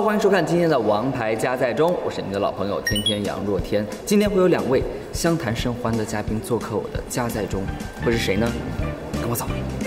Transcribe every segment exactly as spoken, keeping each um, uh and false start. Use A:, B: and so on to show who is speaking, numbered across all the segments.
A: 欢迎收看今天的《王牌加载中》，我是你的老朋友天天杨若天。今天会有两位相谈甚欢的嘉宾做客我的加载中，会是谁呢？跟我走。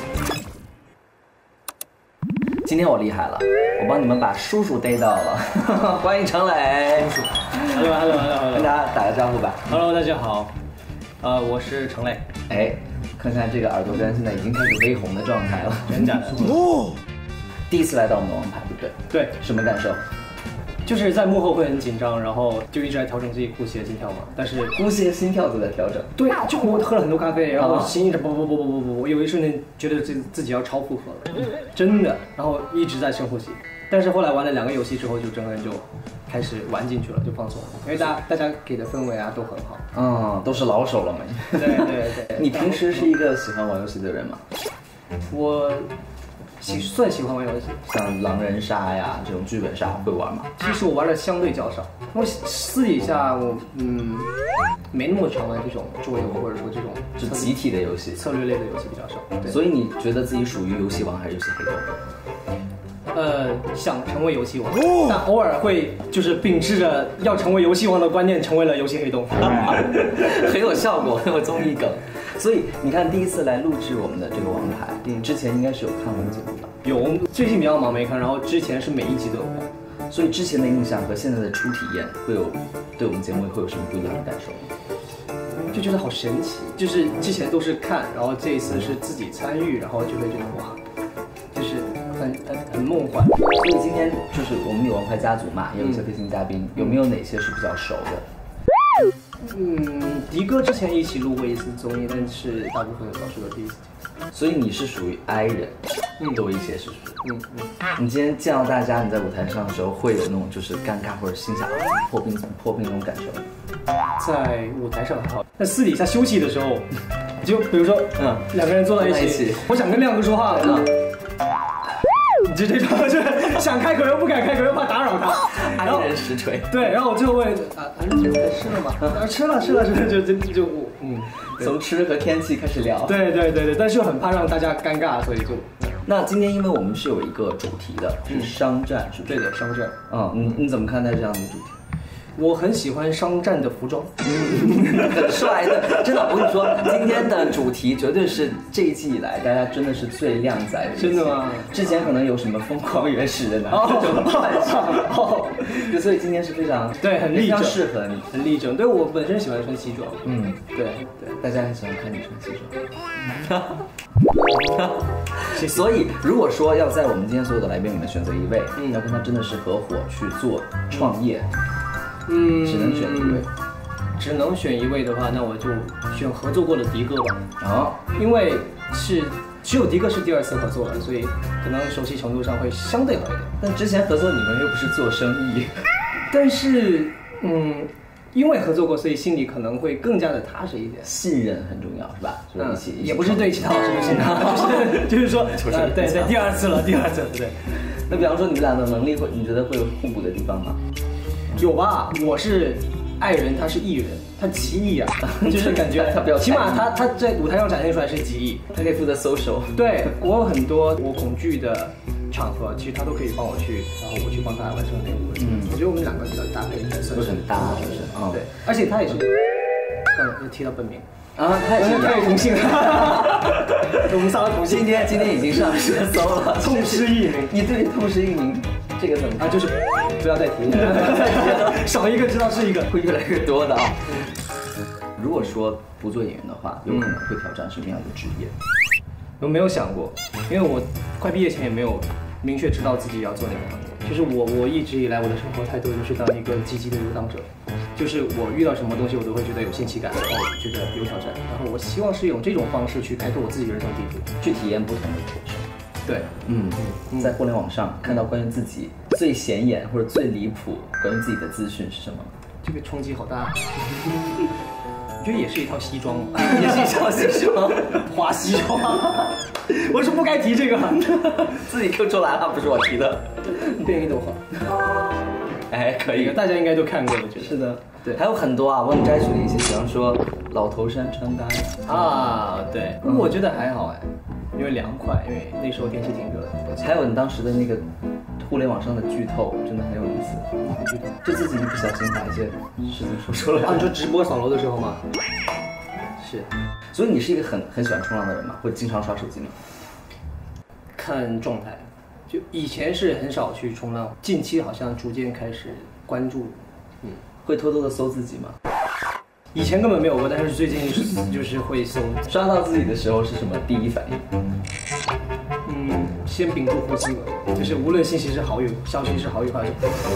A: 今天我厉害了，我帮你们把叔叔逮到了，欢迎常磊。
B: Hello Hello Hello，
A: 跟大家打个招呼吧。
B: Hello， 大家好，呃，我是常磊。
A: 哎，看看这个耳朵根现在已经开始微红的状态了，
B: 真假的？
A: 哦，第一次来到我们的王牌，对不对？
B: 对，
A: 什么感受？
B: 就是在幕后会很紧张，然后就一直在调整自己呼吸和心跳嘛。但是
A: 呼吸和心跳都在调整。
B: 对，就我喝了很多咖啡，然后心一直啵啵啵啵啵啵，我有一瞬间觉得自自己要超负荷了，真的。然后一直在深呼吸，但是后来玩了两个游戏之后，就整个人就开始玩进去了，就放松了，因为大家大家给的氛围啊都很好。
A: 嗯，都是老手了嘛。
B: 对对对。
A: 你平时是一个喜欢玩游戏的人吗？
B: 我。喜算喜欢玩游戏，
A: 像狼人杀呀这种剧本杀会玩吗？
B: 其实我玩的相对较少，因为私底下我嗯没那么常玩这种桌游或者说这种
A: 就集体的游戏、
B: 策略类的游戏比较少。对，
A: 所以你觉得自己属于游戏王还是游戏黑洞？
B: 呃，想成为游戏王，但偶尔会就是秉持着要成为游戏王的观念，成为了游戏黑洞，
A: 很有效果，很有综艺梗。所以你看，第一次来录制我们的这个王牌，嗯，之前应该是有看我们节目吧？
B: 有，最近比较忙没看，然后之前是每一集都有看，
A: 所以之前的印象和现在的初体验会有对我们节目会有什么不一样的感受吗？
B: 就觉得好神奇，就是之前都是看，然后这一次是自己参与，然后就会觉得哇，就是很很很梦幻。
A: 所以今天就是我们有王牌家族嘛，也有一些飞行嘉宾，有没有哪些是比较熟的？
B: 嗯，迪哥之前一起录过一次综艺，但是大部分都是我第一次见。
A: 所以你是属于 I 人，嗯，多一些是属于，
B: 嗯嗯。
A: 你今天见到大家，你在舞台上的时候会有那种就是尴尬或者心想破冰破冰那种感受吗？
B: 在舞台上还好，但私底下休息的时候，就比如说，嗯，两个人坐在一起，一起我想跟亮哥说话，嗯。就这种，就是想开口又不敢开口，又怕打扰他，
A: 爱人实锤。对，
B: 然后我最后问啊，安仁姐吃了吗？啊，吃了，吃了，吃了，就就就我，嗯，
A: 从吃和天气开始聊。
B: 对对对对，但是又很怕让大家尴尬，所以就。
A: 那今天因为我们是有一个主题的，是商战，是不是？
B: 对的，商战。
A: 嗯，你你怎么看待这样的主题？
B: 我很喜欢商战的服装，
A: 很帅的，真的，我跟你说，今天的主题绝对是这一季以来大家真的是最靓仔的。
B: 真的吗？
A: 之前可能有什么疯狂原始人啊，这种幻想，哦，就所以今天是非常
B: 对，很立正，
A: 适合你，
B: 很立正。对我本身喜欢穿西装，
A: 嗯，
B: 对对，
A: 大家很喜欢看你穿西装。所以如果说要在我们今天所有的来宾里面选择一位，嗯，要跟他真的是合伙去做创业。嗯，只能选一位，
B: 只能选一位的话，那我就选合作过的迪哥吧。
A: 啊，
B: 因为是只有迪哥是第二次合作了，所以可能熟悉程度上会相对好一点。
A: 但之前合作你们又不是做生意，
B: 但是嗯，因为合作过，所以心里可能会更加的踏实一点。
A: 信任很重要，是吧？就一起，
B: 嗯，也不是对其他老师不信任，就是就是说，呃，对对，第二次了，第二次了，对。
A: 那比方说你们俩的能力会，你觉得会有互补的地方吗？
B: 有吧，我是爱人，他是艺人，他极艺啊，就是感觉
A: 他比较，
B: 起码他他在舞台上展现出来是极艺，
A: 他可以负责 social。
B: 对，我有很多我恐惧的场合，其实他都可以帮我去，然后我去帮他完成那个部分。嗯，我觉得我们两个比较搭配，
A: 会很搭，是不是？
B: 嗯，对，而且他也是，算了，又提到本名。
A: 啊，他也是
B: 他也同姓，我们仨都同姓。
A: 今天今天已经上热搜了，
B: 痛失艺名。
A: 你对痛失艺名这个怎么
B: 啊？就是不要再提，少一个知道是一个，
A: 会越来越多的啊。如果说不做演员的话，有可能会挑战什么样的职业？
B: 我没有想过，因为我快毕业前也没有明确知道自己要做哪个行业。就是我我一直以来我的生活态度就是当一个积极的游荡者。就是我遇到什么东西，我都会觉得有新奇感，然后觉得有挑战，然后我希望是用这种方式去开拓我自己人生地图，
A: 去体验不同的人生。
B: 对，
A: 嗯，嗯在互联网上看到关于自己最显眼或者最离谱关于自己的资讯是什么？
B: 这个冲击好大。我觉得也是一套西装，
A: 也是一套西装，
B: 花西装。我是不该提这个，
A: 自己 Q 出来了，不是我提的。
B: 变一朵花。
A: 哎，可以，
B: 大家应该都看过，我觉得。
A: 是的，对，还有很多啊，我们摘取了一些，比方说老头衫穿搭
B: 啊，对，嗯、我觉得还好哎，因为凉快，因为那时候天气挺热的。
A: 还有你当时的那个互联网上的剧透真的很有意思，就自己一不小心把一些事情说出来。
B: 啊，你说直播扫楼的时候吗？是。
A: 所以你是一个很很喜欢冲浪的人吗？会经常刷手机吗？
B: 看状态，就以前是很少去冲浪，近期好像逐渐开始关注。嗯，
A: 会偷偷的搜自己吗？
B: 以前根本没有过，但是最近是就是会搜。
A: 刷到自己的时候是什么第一反应？
B: 嗯，先屏住呼吸吧，就是无论信息是好友，消息是好友还是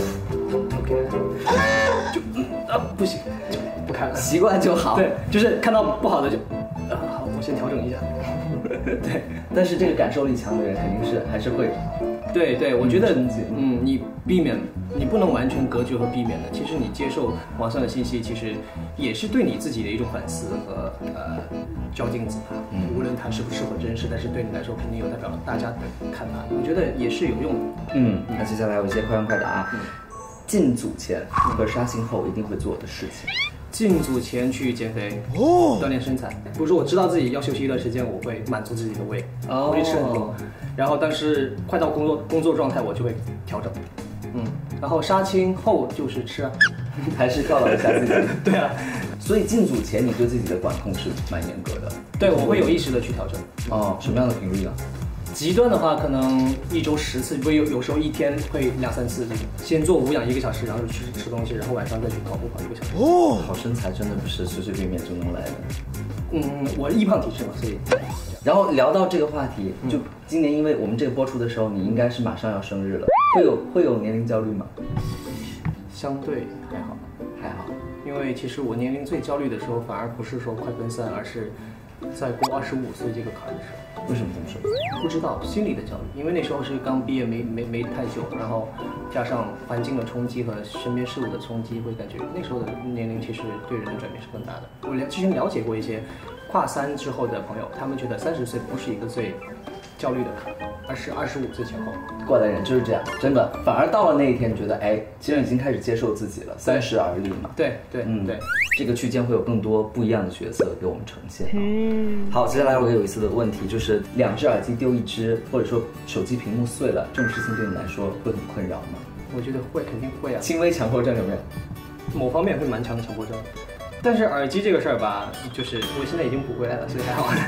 B: OK， 就嗯啊不行，就不看了，
A: 习惯就好。
B: 对，就是看到不好的就，啊好，我先调整一下。对，
A: 但是这个感受力强的人肯定是还是会。
B: 对对，我觉得
A: 冲击
B: 嗯，你避免，你不能完全隔绝和避免的。其实你接受网上的信息，其实也是对你自己的一种反思和呃照镜子吧。嗯，无论它是不是否真实，但是对你来说肯定有代表大家的看法，我觉得也是有用的。
A: 嗯，那接下来有一些快问快答。嗯，进组前和杀青后一定会做的事情。
B: 进组前去减肥，哦，锻炼身材。比如说我知道自己要休息一段时间，我会满足自己的胃，
A: 哦，
B: 我会吃很多。然后但是快到工作工作状态，我就会调整。嗯，然后杀青后就是吃啊，
A: 还是犒劳一下自己。
B: 对啊，
A: 所以进组前你对自己的管控是蛮严格的。
B: 对，我会有意识的去调整。
A: 哦，什么样的频率呢？
B: 极端的话，可能一周十次，不有有时候一天会两三次。先做无氧一个小时，然后去吃东西，然后晚上再去跑步跑一个小时。
A: 哦，好身材真的不是随随便便就能来的。
B: 嗯，我易胖体质嘛，所以。
A: 然后聊到这个话题，就今年因为我们这个播出的时候，你应该是马上要生日了，会有会有年龄焦虑吗？
B: 相对还好，
A: 还好。
B: 因为其实我年龄最焦虑的时候，反而不是说快奔三，而是在过二十五岁这个坎的时候。
A: 为什么这么说？
B: 不知道，心理的焦虑，因为那时候是刚毕业没没没太久，然后加上环境的冲击和身边事物的冲击，会感觉那时候的年龄其实对人的转变是更大的。我了之前了解过一些跨三之后的朋友，他们觉得三十岁不是一个最焦虑的坎，而是二十五岁前后。
A: 过来人就是这样，真的，反而到了那一天，觉得哎，其实已经开始接受自己了，三十而立嘛。
B: 对对，嗯对，
A: 这个区间会有更多不一样的角色给我们呈现。嗯，好，接下来我有一次的问题就是，两只耳机丢一只，或者说手机屏幕碎了，这种事情对你来说会很困扰吗？
B: 我觉得会，肯定会啊。
A: 轻微强迫症有没有？
B: 某方面会蛮强的强迫症。但是耳机这个事儿吧，就是我现在已经补回来了，所以还好。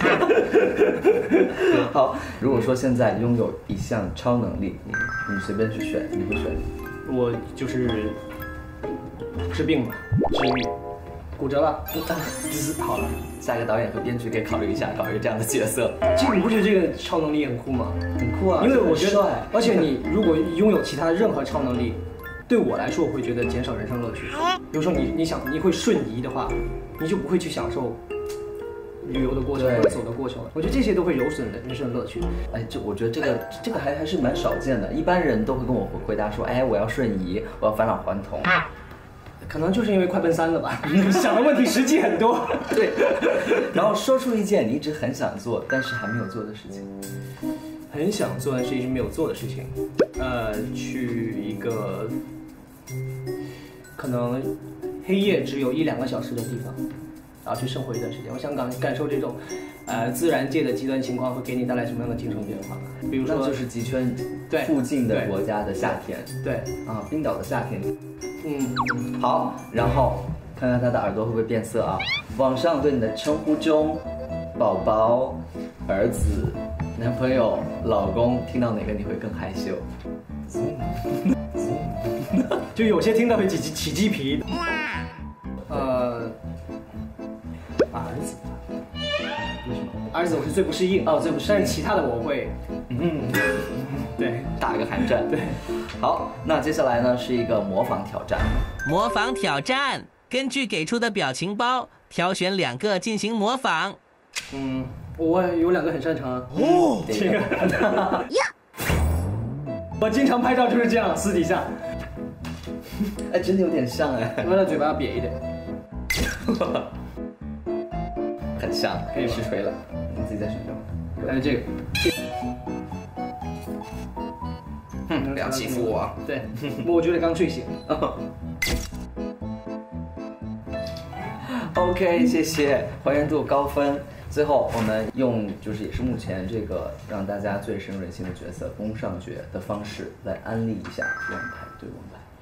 A: 好，如果说现在拥有一项超能力，你你随便去选，你会选？
B: 我就是治病吧，治愈。骨折了，好了。
A: 下一个导演和编剧可以考虑一下，搞一个这样的角色。
B: 这个你不觉得这个超能力很酷吗？
A: 很酷啊！
B: 因为我觉得，而且你如果拥有其他任何超能力。对我来说，我会觉得减少人生乐趣。比如说你，你想你会瞬移的话，你就不会去享受旅游的过程或者走的过程了。我觉得这些都会有损的人生乐趣。
A: 哎，这我觉得这个这个还还是蛮少见的。一般人都会跟我回答说，哎，我要瞬移，我要返老还童。
B: 可能就是因为快奔三了吧，想的问题实际很多。
A: 对，然后说出一件你一直很想做但是还没有做的事情。
B: 很想做但是一直没有做的事情，呃，去一个可能黑夜只有一两个小时的地方，然后去生活一段时间。我想感感受这种，呃，自然界的极端情况会给你带来什么样的精神变化？比如说，
A: 那就是极圈附近的国家的夏天。
B: 对
A: 啊，冰岛的夏天。
B: 嗯，
A: 好，然后看看他的耳朵会不会变色啊？网上对你的称呼中，宝宝、儿子、男朋友、老公，听到哪个你会更害羞？
B: 就有些听到会起起起鸡皮。呃，儿子，为什么？儿子我是最不适应
A: 哦，最不适应。
B: 但是其他的我会，嗯，对，
A: 打个寒战。
B: 对，
A: 好，那接下来呢是一个模仿挑战。
C: 模仿挑战，根据给出的表情包挑选两个进行模仿。
B: 嗯，我有两个很擅长啊。哦，这个。我经常拍照就是这样，私底下。
A: 哎，真的有点像哎。
B: 我的嘴巴要瘪一点。
A: 很像，可以实锤了。你自己再选择。
B: 还有这个。
A: 哼，不要欺负我。
B: 对，我觉得刚睡醒。
A: OK， 谢谢，还原度高分。 最后我们用就是也是目前这个让大家最深入人心的角色宫上角的方式来安利一下王牌对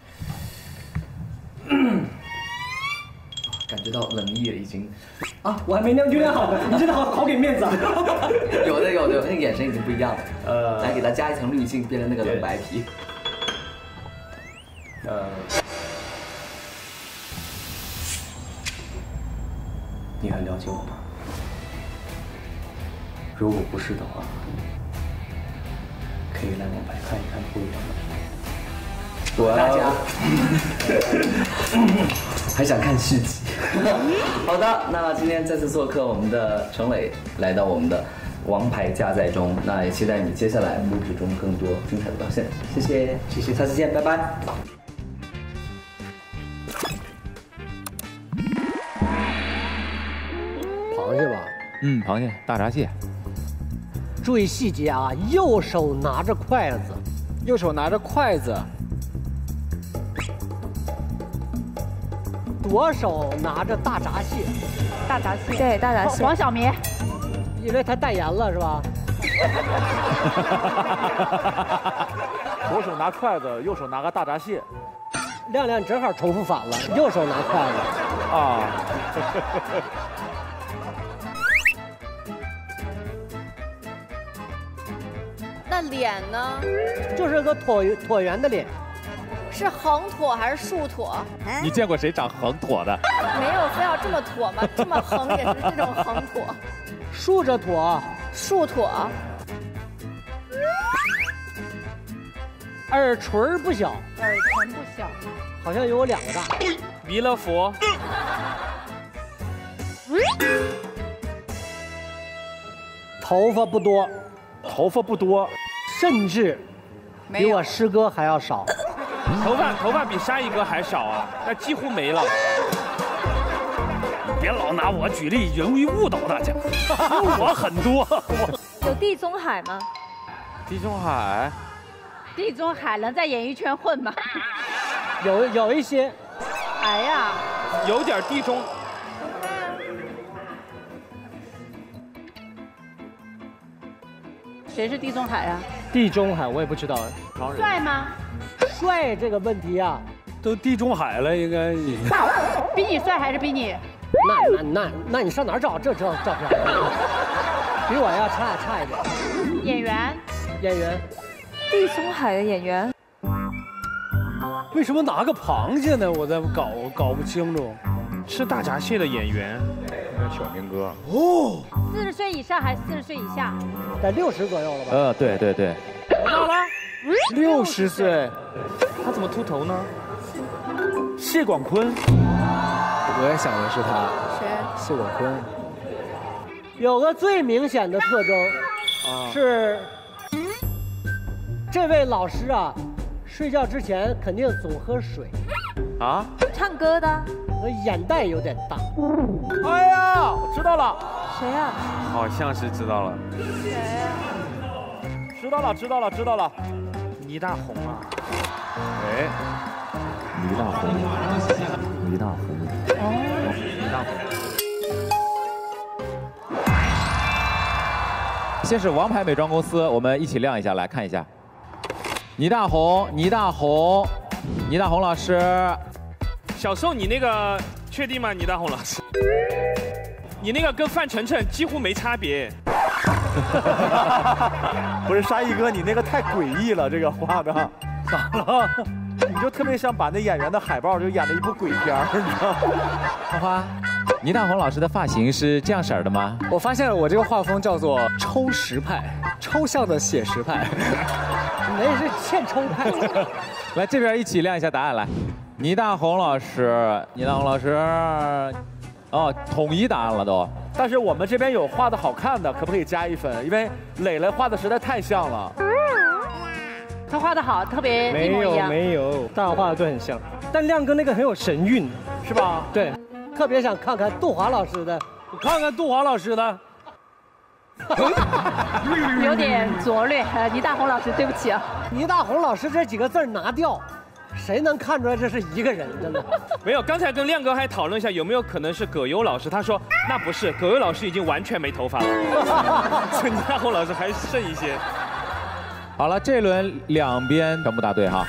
A: 王牌。感觉到冷意已经
B: 啊，我还没量，就量好的，你真的好好给面子啊！
A: 有的有的，那个眼神已经不一样了。呃，来给它加一层滤镜，变成那个冷白皮。呃，
B: 你很了解我吗？如果不是的话，可以来王牌看一看不一样的。
A: 我大家还想看续集。好的，那今天再次做客我们的程磊，来到我们的王牌加载中，那也期待你接下来录制中更多精彩的表现。谢谢，谢谢，下次见，拜拜。
D: 螃蟹吧？
E: 嗯，螃蟹，大闸蟹。
D: 注意细节啊，右手拿着筷子，
E: 右手拿着筷子。
D: 左手拿着大闸蟹，
F: 大闸蟹，
G: 对，大闸蟹。
F: 黄晓明，
D: 因为他代言了是吧？
H: 左手拿筷子，右手拿个大闸蟹。
D: 亮亮正好重复反了，右手拿筷子。
H: 啊。
G: 那脸呢？
D: 就是个椭椭圆的脸。
G: 是横椭还是竖椭？
E: 你见过谁长横椭的？
G: 没有非要这么椭吗？这么横也是这种横椭。
D: 竖着椭，
G: 竖椭。
D: 耳垂不小，
F: 耳垂不小，
D: 好像有我两个大。
H: 弥勒佛。
D: 头发不多，
H: 头发不多，
D: 甚至比我师哥还要少。
H: 头发头发比沙溢哥还少啊，那几乎没了。别老拿我举例，容易误导大家。我很多。
G: 有地中海吗？
H: 地中海。
F: 地中海能在演艺圈混吗？
D: 有有一些。
F: 哎呀，
H: 有点地中。
F: 谁是地中海啊？
D: 地中海我也不知道。
F: 帅吗？
D: 帅这个问题啊，
H: 都地中海了，应该。
F: 比你帅还是比你？
D: 那那那那你上哪儿找这照照片？比我要差差一点。
F: 演员。
D: 演员。
G: 地中海的演员。
H: 为什么拿个螃蟹呢？我在搞搞不清楚。吃大闸蟹的演员。
E: 小明哥。
H: 哦。
F: 四十岁以上还是四十岁以下？
D: 在六十左右了吧？
E: 呃，对对对。
H: 到了。六十岁，他怎么秃头呢？谢广坤，
E: 我也想的是他。
G: 谁？
E: 谢广坤。
D: 有个最明显的特征，啊，是这位老师啊，睡觉之前肯定总喝水。
H: 啊？
G: 唱歌的。
D: 眼袋有点大。
H: 哎呀，我知道了。
G: 谁呀？
H: 好像是知道了。
G: 谁呀？
H: 知道了，知道了，知道了。倪大红啊！
E: 哎，倪大红，倪大红，哦，倪大红。先是王牌美妆公司，我们一起亮一下，来看一下。倪大红，倪大红，倪大红老师。
H: 小时候你那个确定吗？倪大红老师，你那个跟范丞丞几乎没差别。不是沙溢哥，你那个太诡异了，这个画的咋了？你就特别像把那演员的海报就演了一部鬼片，你知道吗？
E: 花花，倪大红老师的发型是这样式儿的吗？
I: 我发现我这个画风叫做抽实派，抽象的写实派。
D: 那是欠抽派。
E: 来这边一起亮一下答案来。倪大红老师，倪大红老师，哦，统一答案了都。
H: 但是我们这边有画的好看的，可不可以加一分？因为磊磊画的实在太像了。
F: 他画的好，特别
B: 没有没有，大家画的都很像，但亮哥那个很有神韵，
H: 是吧？
B: 对，
D: 特别想看看杜华老师的，
H: 我看看杜华老师的。
F: 有点拙劣，呃，倪大红老师，对不起啊。
D: 倪大红老师这几个字拿掉， 谁能看出来这是一个人？真的
J: 没有。刚才跟亮哥还讨论一下，有没有可能是葛优老师？他说那不是，葛优老师已经完全没头发了，所以倪大红老师还剩一些。
E: 好了，这轮两边全部答对哈。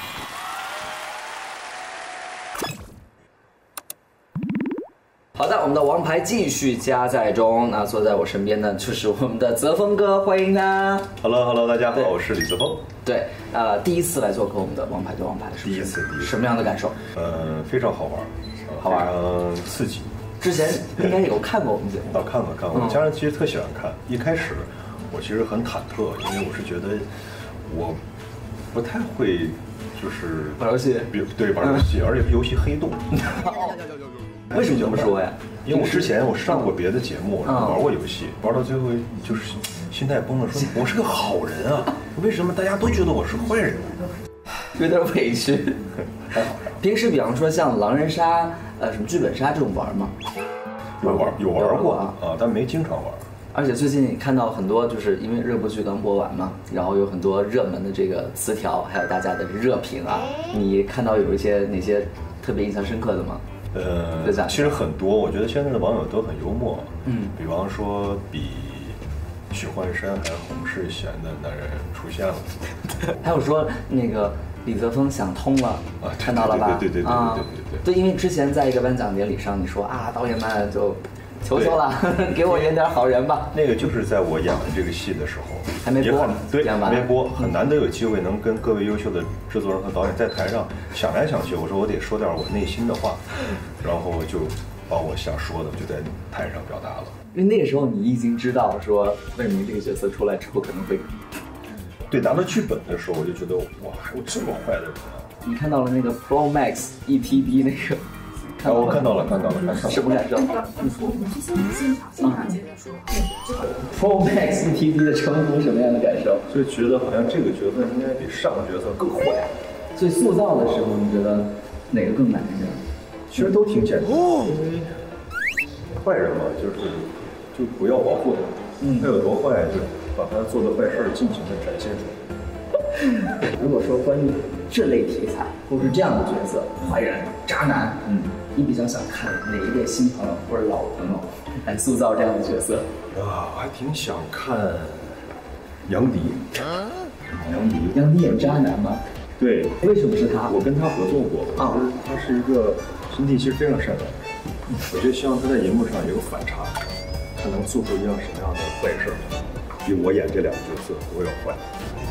A: 好的，我们的王牌继续加载中。那坐在我身边的就是我们的泽峰哥，欢迎他。
K: Hello Hello， 大家好，我是李泽峰。
A: 对，呃，第一次来做客我们的王牌对王牌，是不是？
K: 第一次，第一次。
A: 什么样的感受？
K: 呃，非常好玩，
A: 好玩，
K: 嗯，刺激。
A: 之前应该有看过我们节目。
K: 啊，看过看过。我家人其实特喜欢看。一开始我其实很忐忑，因为我是觉得我不太会，就是
A: 玩游戏。
K: 对，玩游戏，而且游戏黑洞。
A: 为什么这么说呀？
K: 因为我之前我上过别的节目，然后玩过游戏，玩到最后就是心态崩了，说我是个好人啊，为什么大家都觉得我是坏人？
A: 有点委屈。还好。平时比方说像狼人杀、呃什么剧本杀这种玩吗？
K: 有玩有玩过啊，啊，但没经常玩。
A: 而且最近看到很多，就是因为热播剧刚播完嘛，然后有很多热门的这个词条，还有大家的热评啊，你看到有一些哪些特别印象深刻的吗？
K: 呃，其实很多，我觉得现在的网友都很幽默。嗯，比方说比许幻山还洪世贤的男人出现了，
A: 还有说那个李泽峰想通了啊，看到了吧？
K: 对对对对对对对
A: 对，因为之前在一个颁奖典礼上，你说啊，导演们就求求了，给我演点好人吧。
K: 那个就是在我演完这个戏的时候，
A: 还没播，
K: 对，还没播，很难得有机会能跟各位优秀的制作人和导演在台上想来想去，我说我得说点我内心的话，然后就把我想说的就在台上表达了。
A: 因为那个时候你已经知道说魏明这个角色出来之后可能会，
K: 对，拿到剧本的时候我就觉得哇，还有这么坏的人啊！
A: 你看到了那个 Pro Max E T B 那个。
K: 啊，我看到了，看到了，看到了。
A: 什么感受？Pro Max E T B 的称呼什么样的感受？
K: 就觉得好像这个角色应该比上个角色更坏。
A: 所以塑造的时候，你觉得哪个更难一点？
K: 其实都挺简单，因为坏人嘛，就是就不要保护他，嗯，他有多坏，就把他做的坏事尽情的展现出来。
A: 如果说关于这类题材，或是这样的角色，坏人、渣男，嗯，你比较想看哪一位新朋友或者老朋友来塑造这样的角色？
K: 啊，我还挺想看杨迪。杨迪，
A: 杨迪演渣男吗？
K: 对，
A: 为什么是他？
K: 我跟他合作过啊，他是一个心地其实非常善良的人，我就希望他在荧幕上有个反差，他能做出一样什么样的坏事，比我演这两个角色我要坏。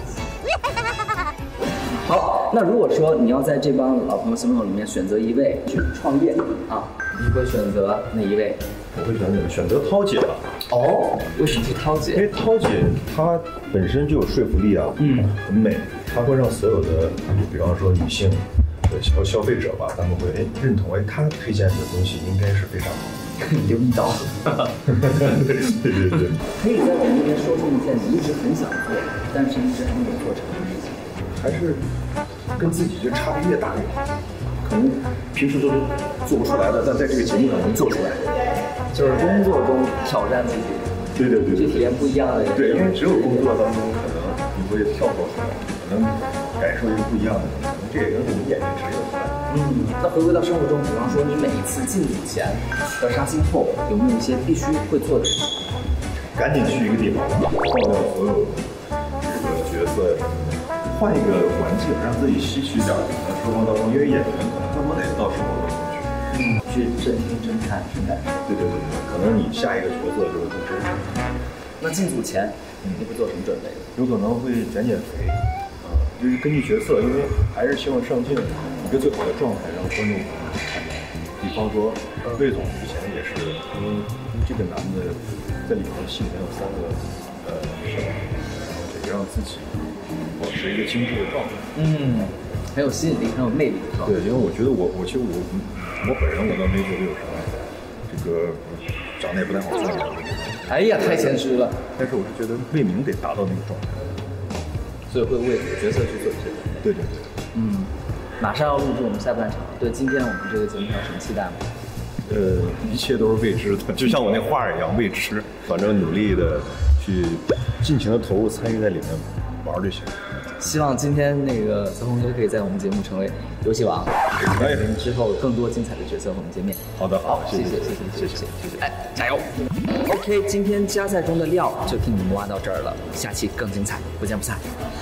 A: 好，那如果说你要在这帮老朋友、新朋友里面选择一位去创业啊，你会选择哪一位？
K: 我会选择选择涛姐吧。
A: 哦，为什么是涛姐？
K: 因为涛姐她本身就有说服力啊，嗯，很美，她会让所有的，比方说女性的消消费者吧，他们会哎认同哎她推荐的东西应该是非常好。
A: 有一刀。
K: 对对对。
A: 可以在我们这边说出一件你一直很想做，但是一直还没有做成的事情。
K: 还是跟自己就差别越大越好，可能平时都做不出来的，但在这个节目上能做出来，
A: 就是工作中挑战自己，
K: 对对对，
A: 去体验不一样的人。
K: 对，因为只有工作当中可能你会跳脱出来，可能感受一个不一样的，可能这也跟我们演员职业有关。嗯，
A: 那回归到生活中，比方说你每一次进组前和杀青后，有没有一些必须会做的事情？
K: 赶紧去一个地方，换掉所有这个角色什么的。换一个环境，让自己吸取点生活当中，因为演员可能他们得到生活当中去，嗯，
A: 去真听真看真感受。
K: 对对对对，可能你下一个角色就会更真实。
A: 那进组前，你会做什么准备？
K: 有可能会减减肥，啊，就是根据角色，因为还是希望上镜一个最好的状态，让观众看到。比方说，魏总之前也是，因为这个男的在里面戏里面有三个呃女生，然后得让自己保持一个精致的状态，
A: 嗯，很有吸引力，很有魅力的状态。
K: 对，因为我觉得我，我其实我，我本人我倒没觉得有什么，这个长得也不太好看的。
A: 哎呀，太谦虚了。
K: 但是我是觉得魏明得达到那个状态，
A: 所以会为角色去做这个。
K: 对对对。
A: 嗯，马上要录制我们下半场，对今天我们这个节目有什么期待吗？
K: 呃，一切都是未知的，就像我那画一样未知，反正努力的去尽情的投入参与在里面玩就行。
A: 希望今天那个泽宏哥可以在我们节目成为游戏王，
K: 可以。
A: 之后更多精彩的角色和我们见面。
K: 好的，好，
A: 谢谢，谢谢，谢谢，谢谢，哎，加油 ！OK， 今天加赛中的料就替你们挖到这儿了，下期更精彩，不见不散。